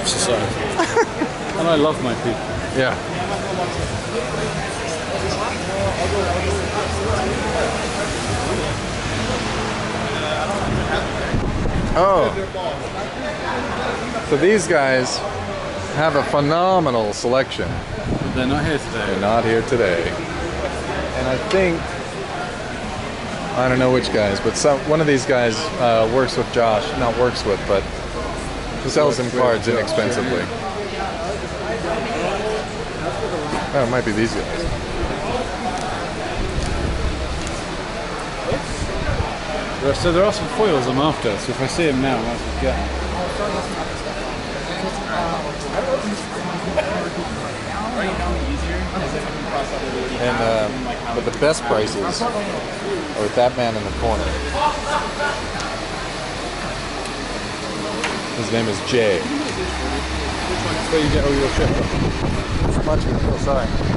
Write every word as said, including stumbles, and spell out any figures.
society. And I love my people. Yeah. Oh. So these guys have a phenomenal selection. But they're not here today. They're not here today. And I think, I don't know which guys, but some one of these guys uh, works with Josh. Not works with, but sells him cards inexpensively. Oh, it might be these guys. So there are some foils I'm after, so if I see them now, I might as well get them. And uh, but the best prices are with that man in the corner. His name is Jay. That's where you get all your shit from. Much. Oh, sorry.